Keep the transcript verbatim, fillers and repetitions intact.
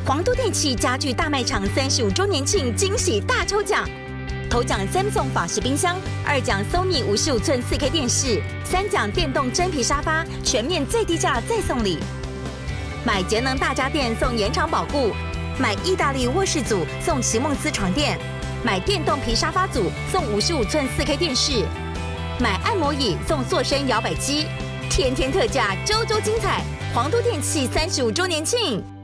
皇都电器家具大卖场三十五周年庆惊喜大抽奖，头奖 Samsung 法式冰箱，二奖 Sony 五十五寸四 K 电视，三奖电动真皮沙发，全面最低价再送礼。买节能大家电送延长保固，买意大利卧室组送席梦思床垫，买电动皮沙发组送五十五寸四 K 电视，买按摩椅送塑身摇摆机，天天特价，周周精彩！皇都电器三十五周年庆。